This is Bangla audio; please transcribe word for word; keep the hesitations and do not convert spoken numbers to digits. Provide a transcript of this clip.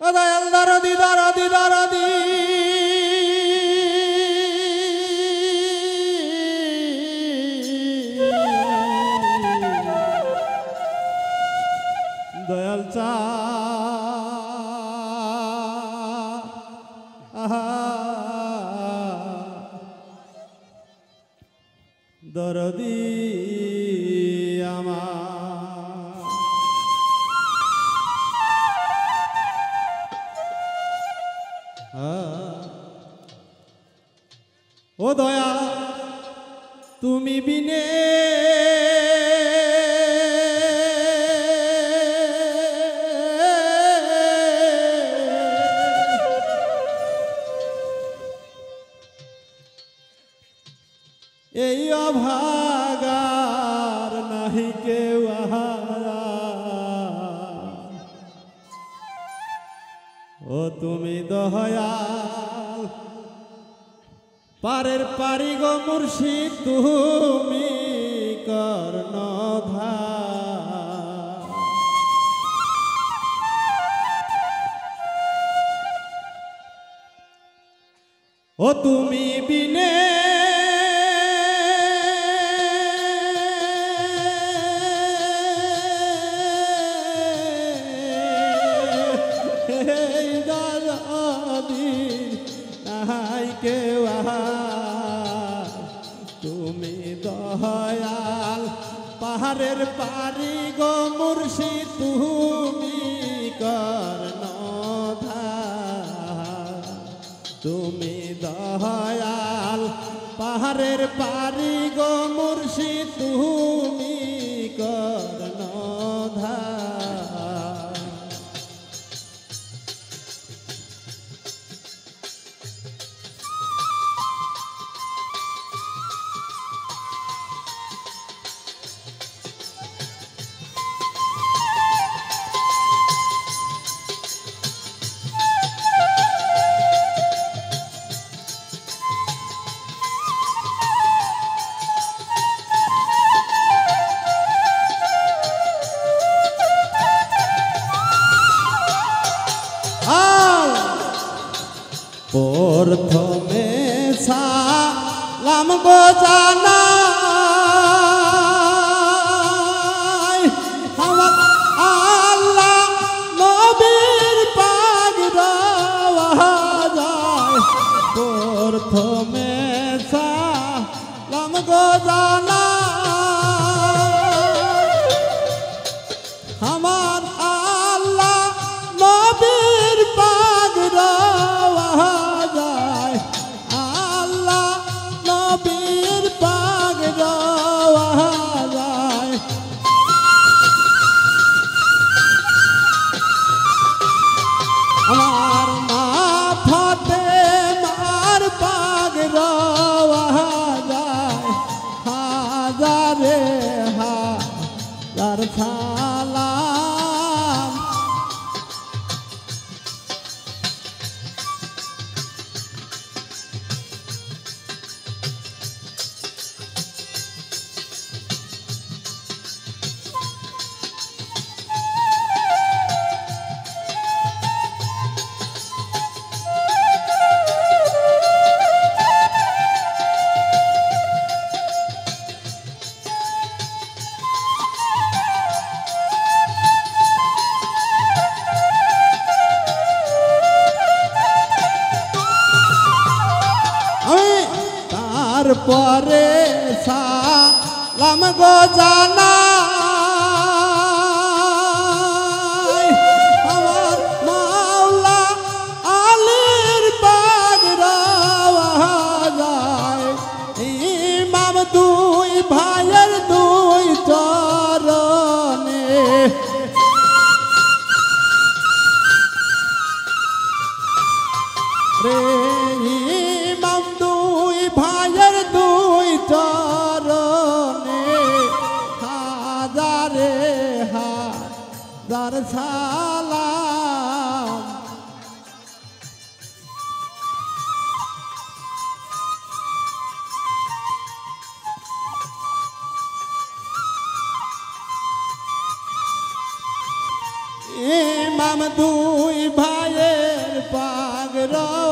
দয়াল দরদি দরদি দরদি দয়াল চা দরদি আমার ও দয়া তুমি বিনে এই অভাগার নাহি কেউ ও তুমি দয়াল পারের পারি গো মুর্শিদ তুমি কর্ণধার ও তুমি বিনে কেউ তুমি দয়াল পাহাড়ের পারি গো মুর্শিদ তুমি কর্ণধার তুমি দয়াল পাহাড়ের পারি গো মুর্শিদ তুমি কর্ণধার প্রথমে সালাম গো জানাই আমার আল্লাহ নবীর পাক দেওয়া যায় প্রথমে সালাম গো জানাই আমার আল্লাহ নবীর পাক দেওয়া আমার মাথাতে মার পাগ রওয়া যায় হাজারে হাজার সালাম তারপরে সালাম গো জানাই আমার মাওলা আলীর পাক দেওয়া যায় ইমাম দুই ভাইয়ের দুই চরণে রে ইমাম দুই ভাইয়ের দুই চরণে হাজারে হাজার সালাম ইমাম দুই ভাইয়ের রও